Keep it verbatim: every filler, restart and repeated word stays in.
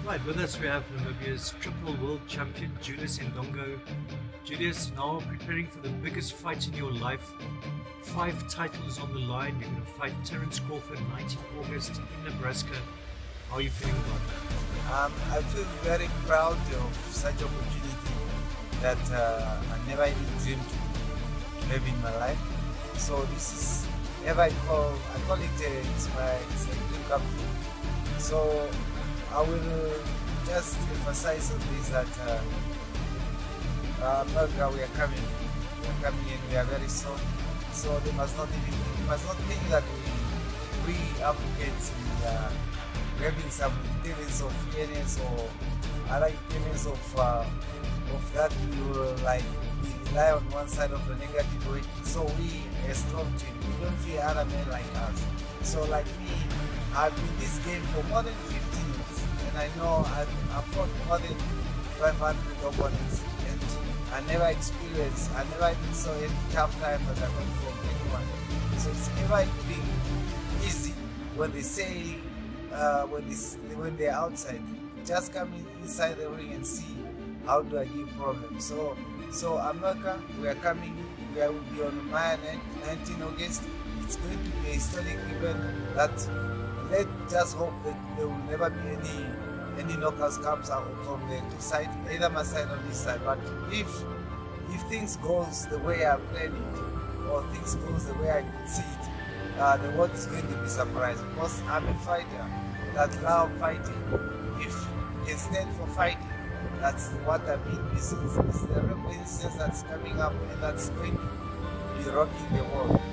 Right, with us we have Namibia's triple world champion Julius Ndongo. Julius, now preparing for the biggest fight in your life. Five titles on the line. You're going to fight Terence Crawford nineteenth of August in Nebraska. How are you feeling about that? Um, I feel very proud of such opportunity that uh, I never even dreamed to have in my life. So this is, ever I call, I call it a, it's my it's a dream come true. So I will just emphasize on this that uh, uh, America, we are coming, we are coming and we are very strong. So they must not even, they must not think that we, we Africans, we are having some intelligence of fairness or other intelligence of uh, of that we will like we rely on one side of the negative way. So we a strong team. We don't fear other men like us. So like me, I've been in this game for more than fifteen years, and I know I've, I've fought more than five hundred opponents, and I never experienced, I never even saw any tough time that I got from anyone. So it's never been easy when they say. Uh, when, this, when they're outside, just come in, inside the ring and see how do I give problems. So, so America, we are coming in, we will be on Maya nineteenth of August. It's going to be a historic event that let's just hope that there will never be any any knockouts comes out from the two sides, either my side or this side. But if if things goes the way I plan it, or things goes the way I see it, Uh, the world is going to be surprised because I'm a fighter that love fighting. If you can stand for fighting, that's what I mean. This is, this is the real instance that's coming up and that's going to be rocking the world.